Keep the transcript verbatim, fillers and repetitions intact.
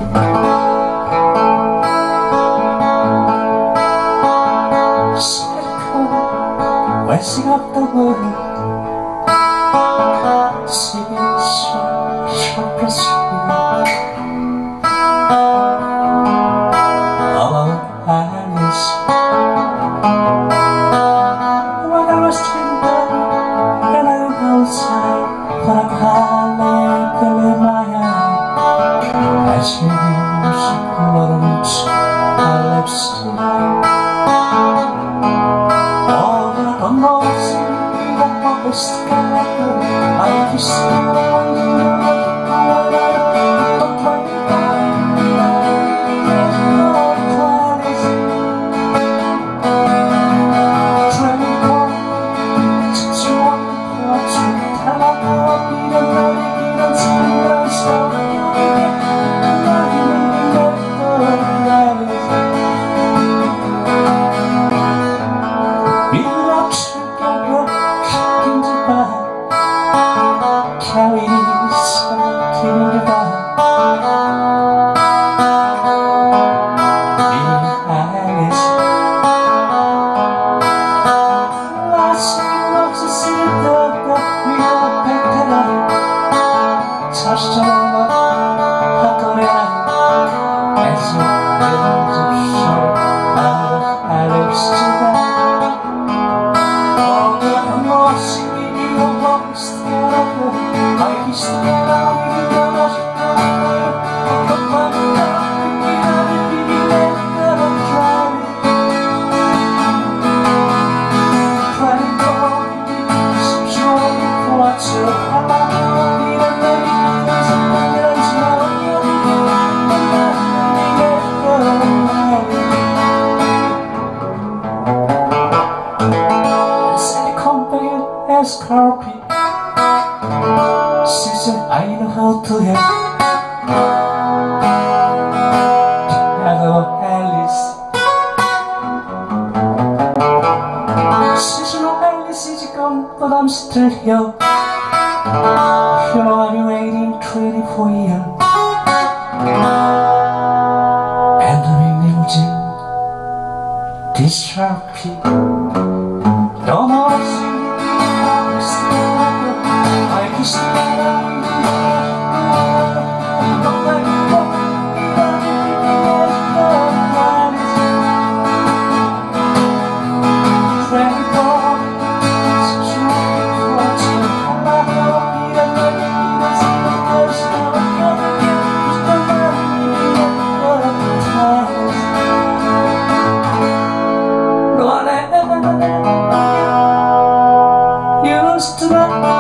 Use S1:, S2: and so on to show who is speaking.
S1: Rising up the world, singing so, so pursuit. All Alice, when I was tender and I went outside, but I'm hardly in my eye. I see music, what a lips, our lips tonight. I'm lost in the forest, I kiss you. Carry something divine in Alice. Last year was a silver that we all picked it up. Touched on the Hakorea as a winds of shore out of Alice to that. Oh, the more singing you lost the I used to get out with the rush of my love, and you had to be there that I'm trying. Trying to go, some joy for what's your heart. Need a lady, there's a man that's not your name, and that's the I said, company as carpet. She said, I know how to help. Hello, Alice. She said, no, Alice is gone, but I'm still here. You know, I've been waiting twenty-four years. And I'm losing this therapy. Don't know what's in I can stand up with you. Don't let me go. Try to go. It's true. What's in my heart? Be the lady. There's no place. Never gonna get. Just don't let me go. Lord, I never used to love.